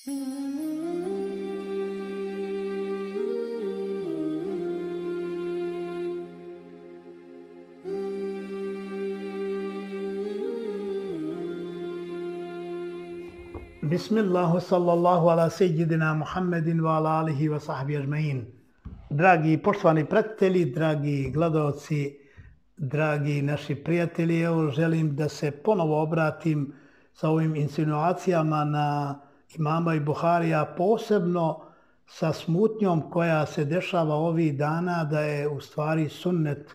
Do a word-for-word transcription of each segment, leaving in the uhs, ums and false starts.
Bismillah, sallallahu ala seyyidina Muhammedin wa ala alihi wa sahbihi ajma'in. Dragi poštovani pratitelji, dragi gledalci, dragi naši prijatelji, evo želim da se ponovo obratim sa ovim insinuacijama na imama i Buharija, posebno sa smutnjom koja se dešava ovih dana da je u stvari sunnet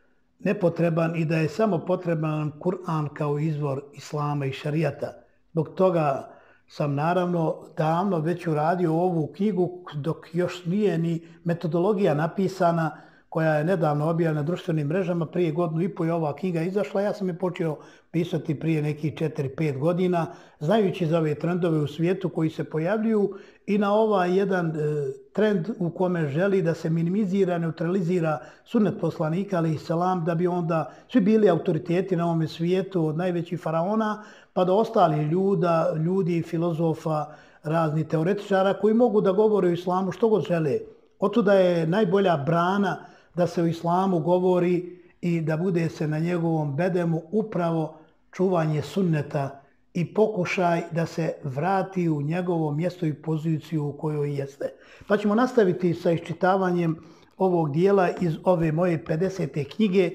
nepotreban i da je samo potreban Kur'an kao izvor islama i šarijata. Zbog toga sam naravno davno već uradio ovu knjigu dok još nije ni metodologija napisana, koja je nedavno objavljena na društvenim mrežama. Prije godinu i po je ova knjiga izašla. Ja sam je počeo pisati prije nekih četiri pet godina, znajući za ove trendove u svijetu koji se pojavljuju i na ovaj jedan e, trend u kome želi da se minimizira, neutralizira sunnet poslanika alejhi selam, da bi onda svi bili autoriteti na ovom svijetu, od najvećih faraona pa do ostalih ljuda, ljudi, filozofa, raznih teoretičara koji mogu da govore o islamu što god žele. Otuda je najbolja brana da se o islamu govori i da bude se na njegovom bedemu upravo čuvanje sunneta i pokušaj da se vrati u njegovo mjesto i poziciju u kojoj jeste. Pa ćemo nastaviti sa iščitavanjem ovog dijela iz ove moje pedesete knjige,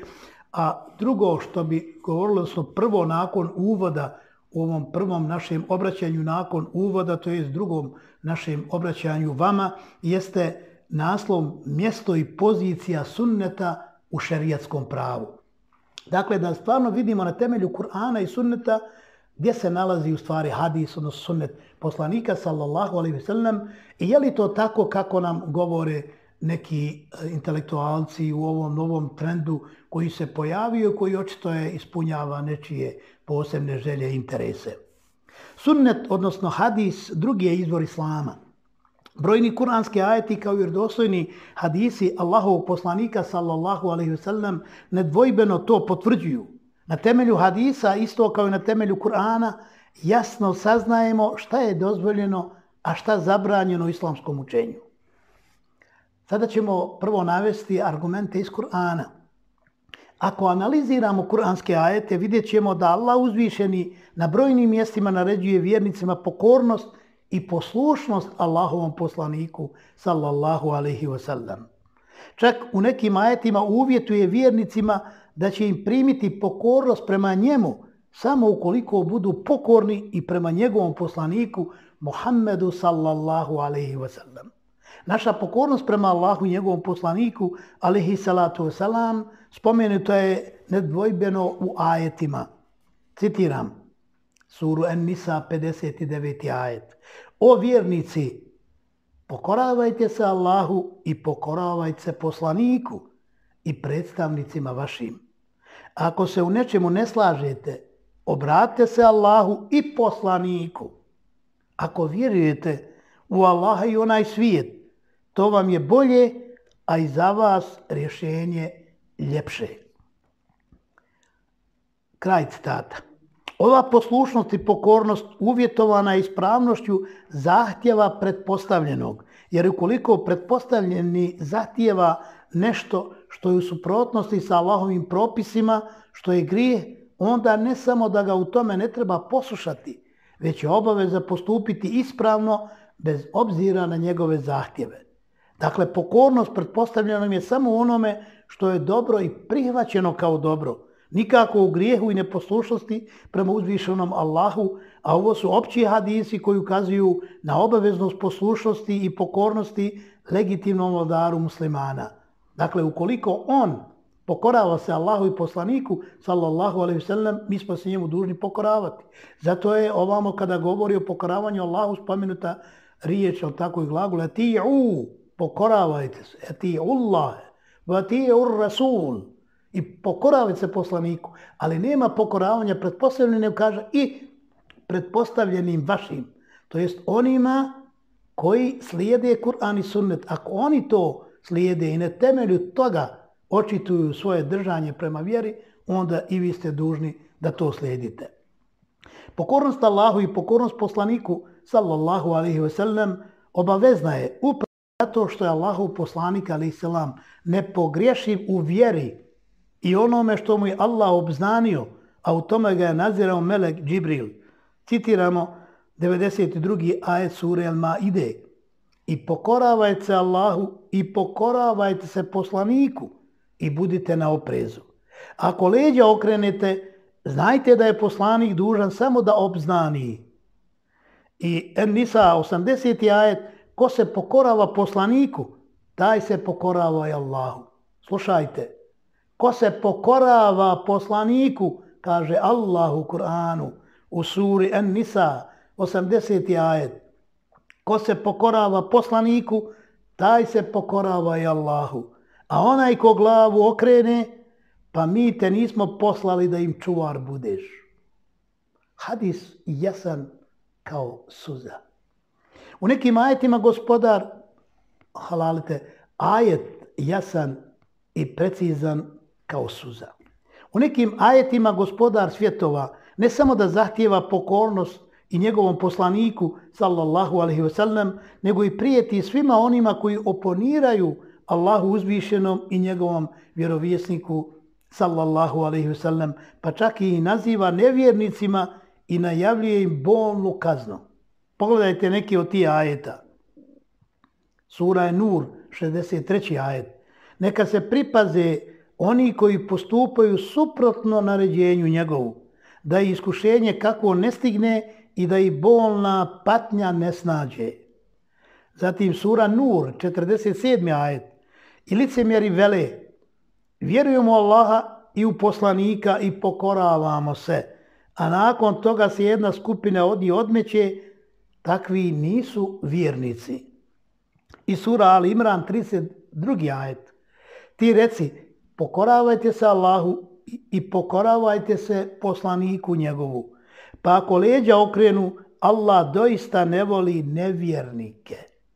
a drugo što bi govorilo smo prvo nakon uvoda u ovom prvom našem obraćanju, nakon uvoda, to je drugom našem obraćanju vama, jeste naslov mjesto i pozicija sunneta u šerijatskom pravu. Dakle, da stvarno vidimo na temelju Kur'ana i sunneta gdje se nalazi u stvari hadis, odnosno sunnet poslanika sallallahu alejhi ve sellem, i je li to tako kako nam govore neki intelektualci u ovom novom trendu koji se pojavio, koji očito je ispunjava nečije posebne želje i interese. Sunnet, odnosno hadis, drugi je izvor islama. Brojni kuranski ajeti kao i vjerodostojni hadisi Allahovog poslanika sallallahu alejhi ve sellem nedvojbeno to potvrđuju. Na temelju hadisa, isto kao i na temelju Kur'ana, jasno saznajemo šta je dozvoljeno, a šta zabranjeno u islamskom učenju. Sada ćemo prvo navesti argumente iz Kur'ana. Ako analiziramo kuranske ajete, vidjet ćemo da Allah uzvišeni na brojnim mjestima naređuje vjernicima pokornost i poslušnost Allahovom poslaniku sallallahu alejhi ve sellem. Čak u nekim ajetima uvjetuje vjernicima da će im primiti pokornost prema njemu samo ukoliko budu pokorni i prema njegovom poslaniku Muhammedu sallallahu alejhi ve sellem. Naša pokornost prema Allahu i njegovom poslaniku alejhi salatu ve selam spomenuto je nedvojbeno u ajetima. Citiram suru En-Nisa pedeset deveti ajet. O vjernici, pokoravajte se Allahu i pokoravajte se poslaniku i predstavnicima vašim. Ako se u nečemu ne slažete, obratite se Allahu i poslaniku. Ako vjerujete u Allaha i onaj svijet, to vam je bolje, a i za vas rješenje ljepše. Kraj citata. Ova poslušnost i pokornost uvjetovana je ispravnošću zahtjeva pretpostavljenog, jer ukoliko pretpostavljeni zahtjeva nešto što je u suprotnosti sa Allahovim propisima, što je grijeh, onda ne samo da ga u tome ne treba poslušati, već je obaveza postupiti ispravno bez obzira na njegove zahtjeve. Dakle, pokornost pretpostavljenom je samo onome što je dobro i prihvaćeno kao dobro, nikako u grijehu i neposlušnosti prema uzvišenom Allahu, a ovo su opći hadisi koji ukazuju na obaveznost poslušnosti i pokornosti legitimnom vladaru muslimana. Dakle, ukoliko on pokorava se Allahu i poslaniku sallallahu alejhi ve sellem, mi smo se njemu dužni pokoravati. Zato je ovamo kada govori o pokoravanju Allahu spomenuta riječ o takvoj glagolu ati'u, pokoravajte se, ati'ullah, wa ati'ur rasul, i pokoravajte se poslaniku, ali nema pokoravanja pretpostavljenim, kaže, i pretpostavljenim vašim, to jest onima koji slijede Kur'an i sunnet. Ako oni to slijede i na temelju toga očituju svoje držanje prema vjeri, onda i vi ste dužni da to slijedite. Pokornost Allahu i pokornost poslaniku sallallahu alaihi wasallam obavezna je upravo zato što je Allahov poslanik alaihi salam nepogrešiv u vjeri i onome što mu je Allah obznanio, a u tome ga je nadzirao melek Džibril. Citiramo devedeset drugi ajet sure Al-Maide. I pokoravajte se Allahu i pokoravajte se poslaniku i budite na oprezu. Ako leđa okrenete, znajte da je poslanik dužan samo da obznani. I En-Nisa osamdeseti ajet, ko se pokorava poslaniku, taj se pokorava i Allahu. Slušajte, ko se pokorava poslaniku, kaže Allah u Kur'anu, u suri En-Nisa osamdeseti ajet, ko se pokorava poslaniku, taj se pokorava i Allahu. A onaj ko glavu okrene, pa mi te nismo poslali da im čuvar budeš. Hadis jasan kao suza. U nekim ajetima gospodar, halalite, ajet jasan i precizan kao suza. U nekim ajetima gospodar svjetova ne samo da zahtijeva pokornost i njegovom poslaniku, sallallahu alaihi wasallam, nego i prijeti svima onima koji oponiraju Allahu uzvišenom i njegovom vjerovjesniku, sallallahu alaihi wasallam, pa čak i naziva nevjernicima i najavljuje im bolnu kaznu. Pogledajte neki od tih ajeta. Sura je Nur, šezdeset treći ajet. Neka se pripaze oni koji postupaju suprotno naređenju njegovu, da ih iskušenje kakvo ne stigne i da ih bolna patnja ne snađe. Zatim sura Nur, četrdeset sedmi ajet. I licemjeri vele, vjerujemo Allaha i u poslanika i pokoravamo se, a nakon toga se jedna skupina od njih odmeće, takvi nisu vjernici. I sura Ali Imran, trideset drugi ajet. Ti reci, pokoravajte se Allahu i pokoravajte se poslaniku njegovu. Pa ako leđa okrenu, Allah doista ne voli nevjernike.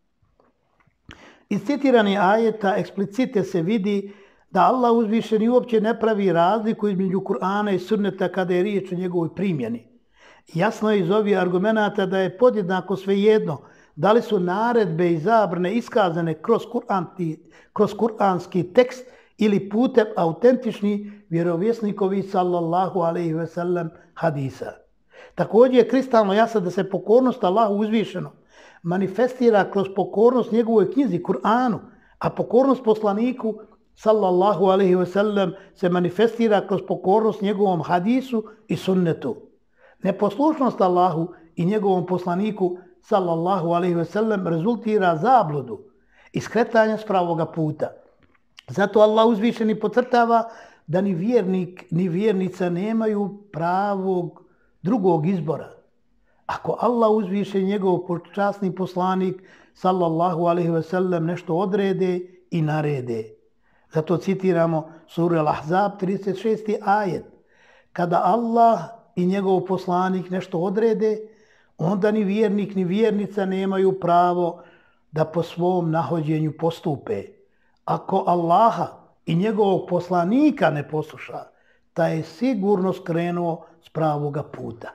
Iz citirani ajeta eksplicite se vidi da Allah uzvišeni uopće ne pravi razliku između Kur'ana i sunneta kada je riječ o njegovoj primjeni. Jasno je iz ovih argumenata da je podjednako svejedno da li su naredbe i zabrane iskazane kroz, Kur'anti, kroz kur'anski tekst ili putem autentičnih vjerovjesnikovi sallallahu alaihi ve sellem hadisa. Također je kristalno jasno da se pokornost Allahu uzvišenom manifestira kroz pokornost njegovoj knjizi Kur'anu, a pokornost poslaniku sallallahu alaihi ve sellem se manifestira kroz pokornost njegovom hadisu i sunnetu. Neposlušnost Allahu i njegovom poslaniku sallallahu alaihi ve sellem rezultira zabludu i skretanja s pravoga puta. Zato Allah uzvišeni podcrtava da ni vjernik ni vjernica nemaju pravog drugog izbora. Ako Allah uzvišen njegov počasni poslanik sallallahu alaihi ve sellem nešto odrede i narede. Zato citiramo suru Al-Ahzab trideset šesti ajet. Kada Allah i njegov poslanik nešto odrede, onda ni vjernik ni vjernica nemaju pravo da po svom nahođenju postupe. Ako Allaha i njegovog poslanika ne posluša, taj je sigurno skrenuo s pravoga puta.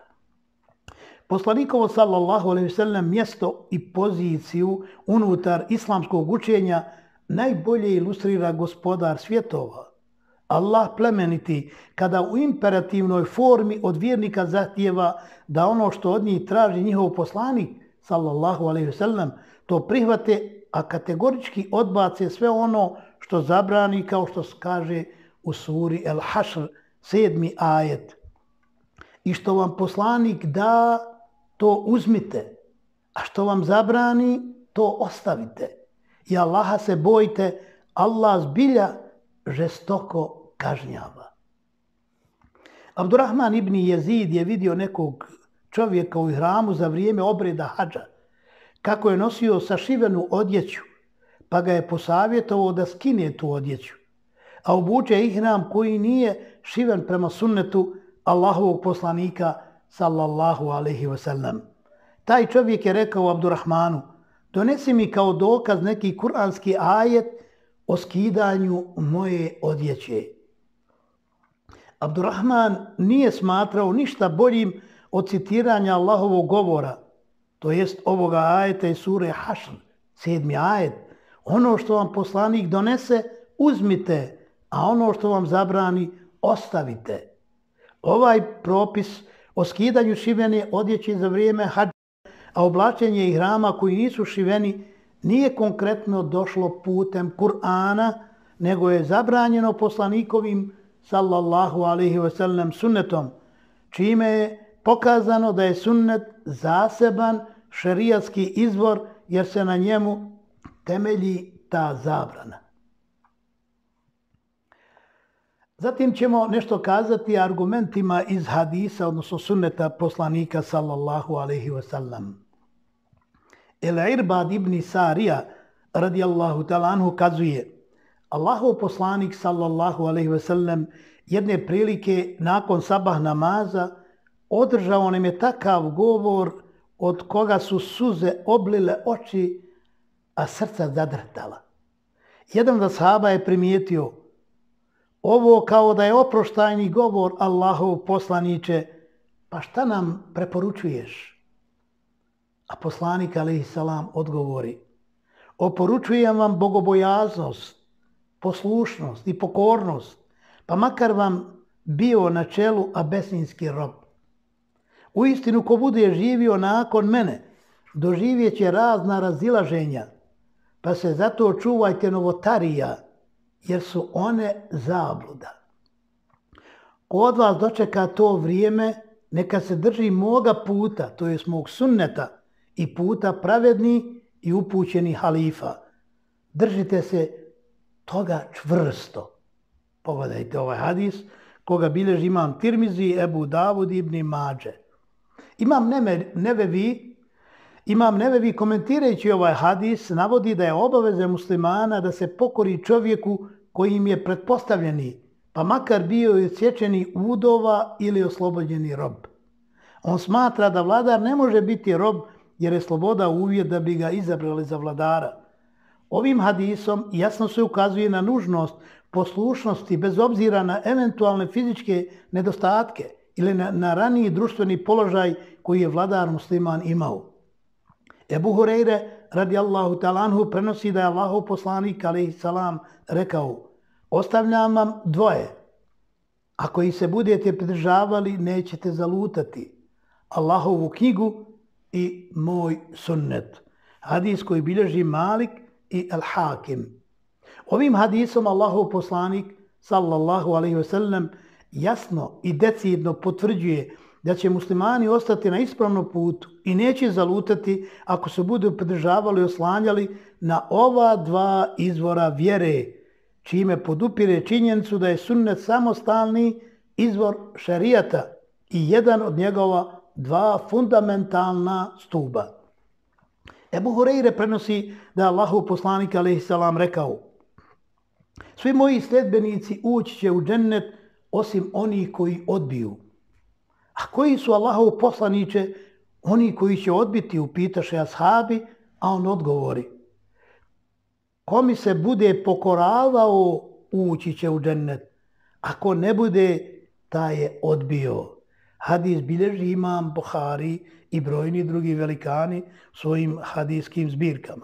Poslanikovo sallallahu alejhi ve sellem mjesto i poziciju unutar islamskog učenja najbolje ilustrira gospodar svjetova. Allah plemeniti kada u imperativnoj formi od vjernika zahtijeva da ono što od njih traži njihov poslanik sallallahu alejhi ve sellem to prihvate, a kategorički odbace sve ono što zabrani, kao što se kaže u suri El-Hašr sedmi ajet. I što vam poslanik da, to uzmite, a što vam zabrani, to ostavite. I Allaha se bojte, Allah zbilja žestoko kažnjava. Abdurrahman ibn Jezid je vidio nekog čovjeka u ihramu za vrijeme obreda hadža, kako je nosio sašivenu odjeću, pa ga je posavjetovao da skine tu odjeću, a obuče ihram koji nije šiven prema sunnetu Allahovog poslanika sallallahu alaihi wa sallam. Taj čovjek je rekao Abdurrahmanu, donesi mi kao dokaz neki kuranski ajet o skidanju moje odjeće. Abdurrahman nije smatrao ništa boljim od citiranja Allahovog govora, to jest ovoga ajeta iz sure Hašr, sedmi ajet, ono što vam poslanik donese, uzmite, a ono što vam zabrani, ostavite. Ovaj propis o skidanju šivene odjeće za vrijeme hadža, a oblačenje ihrama koji nisu šiveni, nije konkretno došlo putem Kur'ana, nego je zabranjeno poslanikovim sallallahu alaihi ve sellem sunnetom, čime je pokazano da je sunnet zaseban šerijatski izvor jer se na njemu temelji ta zabrana. Zatim ćemo nešto kazati argumentima iz hadisa, odnosno sunneta poslanika sallallahu alaihi wa sallam. El-Irbad ibn Sarija radijallahu ta'ala anhu kazuje: Allahov poslanik sallallahu alaihi wa sallam jedne prilike nakon sabah namaza održao nam je takav govor od koga su suze oblile oči, a srca zadrhtala. Jedan od ashaba je primijetio: ovo kao da je oproštajni govor Allahov poslaniče, pa šta nam preporučuješ? A poslanik alejhi selam odgovori: oporučujem vam bogobojaznost, poslušnost i pokornost, pa makar vam bio na čelu abesinski rob. Uistinu, ko bude živio nakon mene, doživjet će razna razilaženja, pa se zato čuvajte novotarija, jer su one zabluda. Ko od vas dočeka to vrijeme, neka se drži moga puta, to jest mog sunneta, i puta pravedni i upućeni halifa. Držite se toga čvrsto. Pogledajte ovaj hadis, koga bilježi imam Tirmizi, Ebu Davud ibn Mađe. Imam Nevevi, imam Nevevi komentirajući ovaj hadis navodi da je obaveza muslimana da se pokori čovjeku koji im je pretpostavljeni, pa makar bio i odsječeni udova ili oslobođeni rob. On smatra da vladar ne može biti rob jer je sloboda uvjet da bi ga izabrali za vladara. Ovim hadisom jasno se ukazuje na nužnost poslušnosti bez obzira na eventualne fizičke nedostatke ili na, na raniji društveni položaj koji je vladar musliman imao. Ebu Hureyre radijallahu ta'ala anhu prenosi da je Allahov poslanik alejhi selam rekao: ostavljam vam dvoje, ako ih se budete pridržavali nećete zalutati, Allahovu knjigu i moj sunnet. Hadis koji bilježi Malik i Al-Hakim. Ovim hadisom Allahov poslanik sallallahu alejhi ve sellem jasno i decidno potvrđuje da će muslimani ostati na ispravnom putu i neće zalutati ako se budu pridržavali i oslanjali na ova dva izvora vjere, čime podupire činjenicu da je sunnet samostalni izvor šerijata i jedan od njegova dva fundamentalna stuba. Ebu Hureyre prenosi da je Allahov poslanik alejhi selam rekao: svi moji sledbenici ući će u džennet osim onih koji odbiju. A koji su Allahov poslaniče oni koji će odbiti, upitaše ashabi, a on odgovori: ko mi se bude pokoravao ući će u džennet, ako ne bude taj je odbio. Hadis bilježi imam Buhari i brojni drugi velikani svojim hadijskim zbirkama.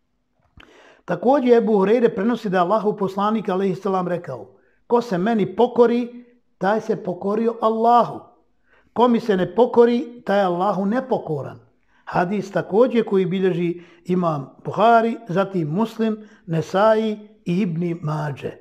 Također Ebu Hureyre prenosi da je Allahov poslanik alejhi selam rekao: ko se meni pokori, taj se pokorio Allahu. Ko mi se ne pokori, taj je Allahu nepokoran. Hadis također koji bilježi imam Buhari, zatim Muslim, Nesai i Ibn Mađe.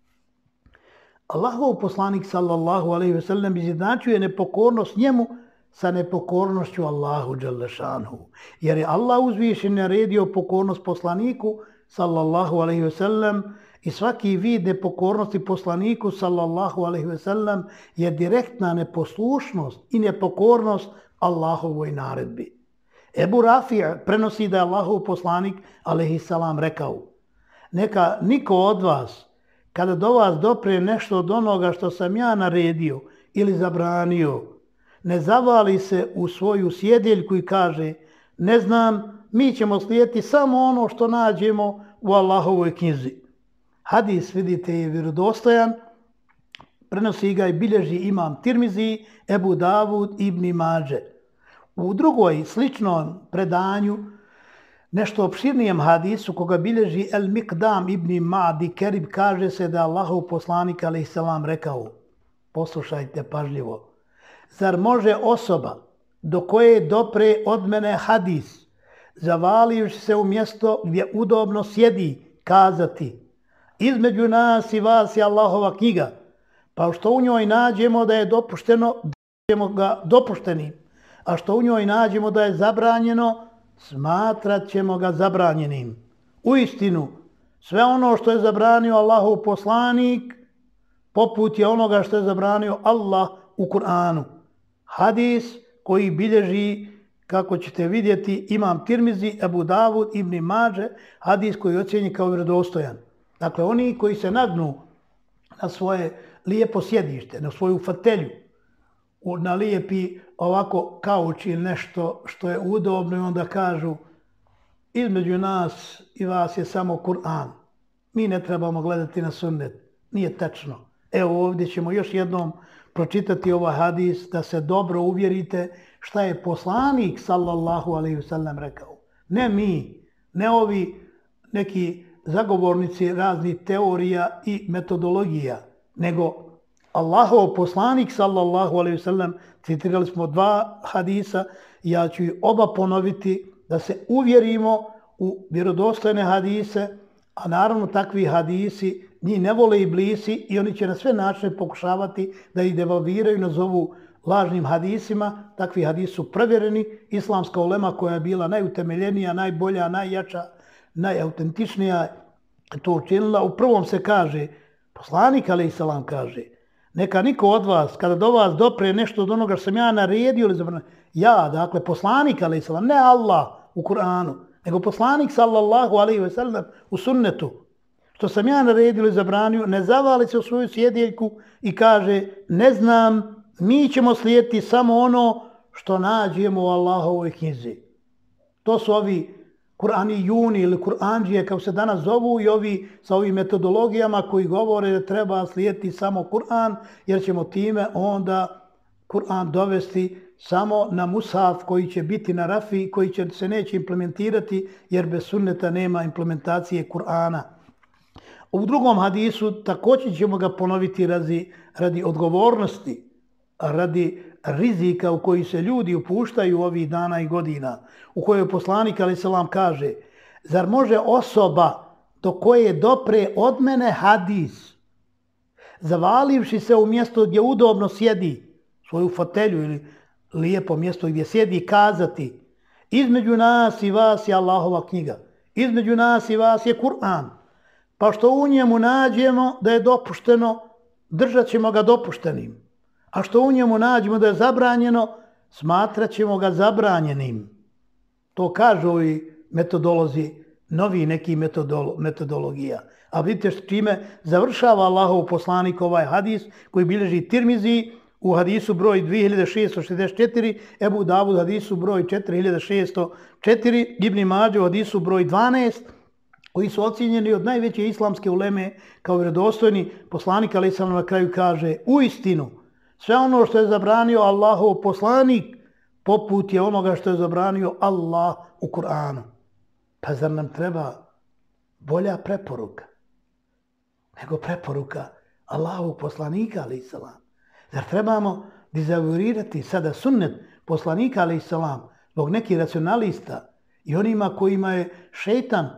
Allahov poslanik sallallahu alejhi ve sellem izjednačuje nepokornost njemu sa nepokornošću Allahu dželle šanhu. Jer je Allah uzvišen naredio pokornost poslaniku sallallahu alejhi ve sellem i svaki vid nepokornosti poslaniku sallallahu alejhi ve sellem je direktna neposlušnost i nepokornost Allahovoj naredbi. Ebu Rafi' prenosi da je Allahov poslanik alejhi selam rekao: neka niko od vas kada do vas dopre nešto od onoga što sam ja naredio ili zabranio, ne zavali se u svoju sjedeljku i kaže: ne znam, mi ćemo slijediti samo ono što nađemo u Allahovoj knjizi. Hadis, vidite, je vjerodostojan, prenosi ga i bilježi imam Tirmizi, Ebu Davud i Ibn Mađe. U drugoj sličnom predanju, nešto opširnijem hadisu koga bilježi El Mikdam ibn Ma'di Kerib, kaže se da Allahov poslanik alejhi selam rekao, poslušajte pažljivo, zar može osoba do koje dopre od mene hadis, zavalivši se u mjesto gdje udobno sjedi, kazati, između nas i vas je Allahova knjiga, pa što u njoj nađemo da je dopušteno, ćemo ga dopuštenim, a što u njoj nađemo da je zabranjeno, smatrat ćemo ga zabranjenim. Uistinu, sve ono što je zabranio Allahov poslanik, poput je onoga što je zabranio Allah u Kur'anu. Hadis koji bilježi, kako ćete vidjeti, imam Tirmizi, Ebu Davud, Ibn Mađe, hadis koji je ocjenjen kao vjerodostojan. Dakle, oni koji se nagnu na svoje lijepo sjedište, na svoju fotelju, na lijepi ovako kauč ili nešto što je udobno i onda kažu između nas i vas je samo Kur'an. Mi ne trebamo gledati na sunnet. Nije tačno. Evo ovdje ćemo još jednom pročitati ovaj hadis da se dobro uvjerite šta je poslanik sallallahu alejhi ve sellem rekao. Ne mi, ne ovi neki zagovornici raznih teorija i metodologija, nego Allahov poslanik sallallahu alejhi ve sellem, citirali smo dva hadisa, ja ću ih oba ponoviti da se uvjerimo u vjerodostojne hadise, a naravno takvi hadisi njih ne vole iblisi i oni će na sve načine pokušavati da ih devalviraju, nazovu lažnim hadisima. Takvi hadisi su provjereni. Islamska ulema koja je bila najutemeljenija, najbolja, najjača, najautentičnija to učinila. U prvom se kaže, poslanik alejhi selam kaže, neka niko od vas, kada do vas dopre nešto od onoga što sam ja naredio ili zabranio, ja, dakle, poslanik alejhi selam, ne Allah u Kur'anu, nego poslanik sallallahu alejhi ve sellem u sunnetu, što sam ja naredio ili zabranio, ne zavali se u svoju sjedjeljku i kaže, ne znam, mi ćemo slijediti samo ono što nađemo u Allahovoj knjizi. To su ovi Kur'anijuni ili Kur'anđije, kao se danas zovu, i ovi sa ovim metodologijama koji govore da treba slijediti samo Kur'an, jer ćemo time onda Kur'an dovesti samo na mushaf koji će biti na rafi, koji će se neće implementirati, jer bez sunneta nema implementacije Kur'ana. U drugom hadisu također ćemo ga ponoviti radi, radi odgovornosti, radi rizika u koji se ljudi upuštaju ovih dana i godina, u kojoj poslanik alejhi selam kaže, zar može osoba do koje dopre od mene hadis, zavalivši se u mjesto gdje udobno sjedi, svoju fotelju ili lijepo mjesto gdje sjedi, kazati, između nas i vas je Allahova knjiga, između nas i vas je Kur'an, pa što u njemu nađemo da je dopušteno, držat ćemo ga dopuštenim. A što u njemu nađemo da je zabranjeno, smatrat ćemo ga zabranjenim. To kažu i metodolozi, novi neki metodolo, metodologija. A vidite s čime završava Allahov poslanik ovaj hadis koji bilježi Tirmizi u hadisu broj dvije hiljade šesto šezdeset četiri, Ebu Davud u hadisu broj četiri hiljade šesto četiri, Ibn Mađe u hadisu broj dvanaest, koji su ocjenjeni od najveće islamske uleme kao vjerodostojni. Poslanik alejhi selam na kraju kaže, uistinu, sve ono što je zabranio Allahov poslanik, poput je onoga što je zabranio Allah u Kur'anu. Pa zar nam treba bolja preporuka nego preporuka Allahovog poslanika, alejhi selam? Zar trebamo dezavurirati sada sunnet poslanika, alejhi selam, zbog nekih racionalista i onima kojima je šejtan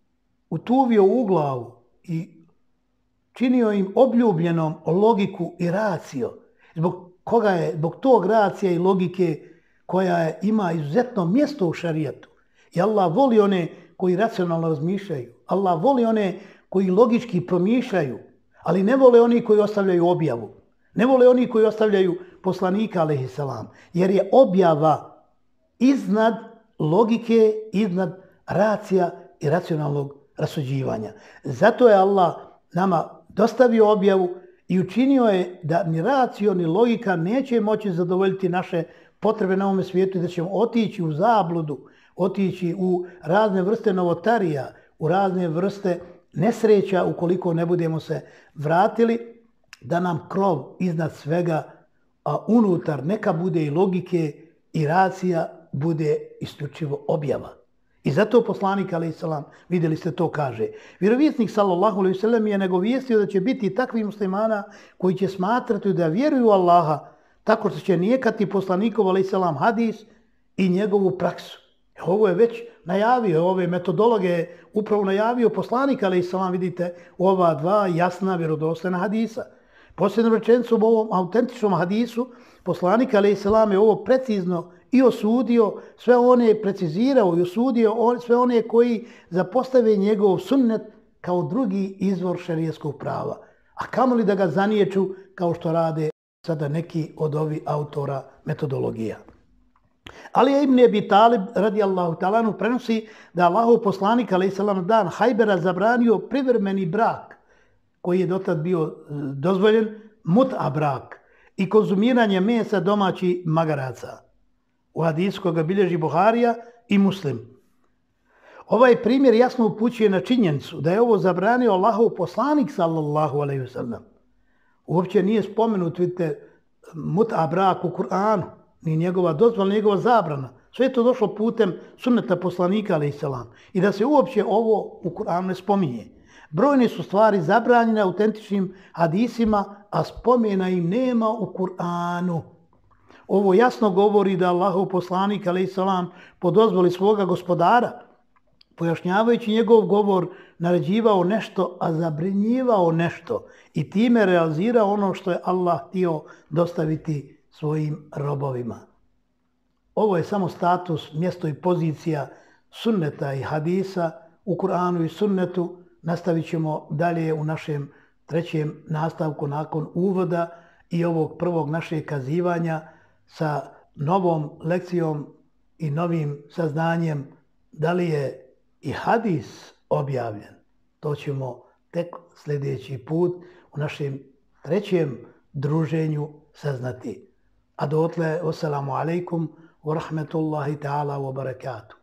utuvio u glavu i činio im obljubljenom logiku i racio, zbog koga je, zbog tog racija i logike koja je, ima izuzetno mjesto u šarijatu. I Allah voli one koji racionalno razmišljaju. Allah voli one koji logički promišljaju, ali ne vole oni koji ostavljaju objavu. Ne vole oni koji ostavljaju poslanika, alejhi selam, jer je objava iznad logike, iznad racija i racionalnog rasuđivanja. Zato je Allah nama dostavio objavu i učinio je da ni racio ni logika neće moći zadovoljiti naše potrebe na ovom svijetu i da ćemo otići u zabludu, otići u razne vrste novotarija, u razne vrste nesreća ukoliko ne budemo se vratili da nam krov iznad svega, a unutar neka bude i logike i racija, bude isključivo objava. I zato poslanik, alejhi selam, vidjeli ste to kaže. Vjerovjesnik, sallallahu alejhi ve sellem, je nagovijestio da će biti takvi muslimana koji će smatrati da vjeruju Allaha tako što će nijekati poslanikov, alejhi selam, hadis i njegovu praksu. Ovo je već najavio, ove metodologe upravo najavio poslanik, alejhi selam, vidite, u ova dva jasna vjerodostojna hadisa. Posljednom rečenicom u ovom autentičnom hadisu poslanik, alejhi selam, je ovo precizno i osudio, sve one je precizirao i osudio on, sve one koji zapostave njegov sunnet kao drugi izvor šerijskog prava. A kamoli da ga zaniječu kao što rade sada neki od ovih autora metodologija. Ali ibn Abi Talib radijallahu ta'ala anhu prenosi da Allahov poslanik alejhi selam dan Hajbera zabranio privremeni brak koji je dotad bio dozvoljen, mut'a brak i konzumiranje mesa domaćih magaraca. U hadisu koga bilježi Buharija i Muslim. Ovaj primjer jasno upućuje na činjenicu da je ovo zabranio Allahov poslanik sallallahu alejhi ve sellem. Uopće nije spomenut, vidite, mut'a brak u Kur'anu, ni njegova dozvola, ni njegova zabrana. Sve je to došlo putem sunneta poslanika alejhi selam. I da se uopće ovo u Kur'anu ne spominje. Brojne su stvari zabranjene autentičnim hadisima, a spomena im nema u Kur'anu. Ovo jasno govori da Allahov poslanik alejhi selam po dozvoli svoga gospodara, pojašnjavajući njegov govor, naređivao nešto, a zabranjivao nešto i time realizirao ono što je Allah htio dostaviti svojim robovima. Ovo je samo status, mjesto i pozicija sunneta i hadisa u Kur'anu i sunnetu. Nastavit ćemo dalje u našem trećem nastavku nakon uvoda i ovog prvog našeg kazivanja sa novom lekcijom i novim saznanjem da li je i hadis objavljen. To ćemo tek sljedeći put u našem trećem druženju saznati. A dotle, wassalamu alaikum wa rahmetullahi ta'ala wa barakatuh.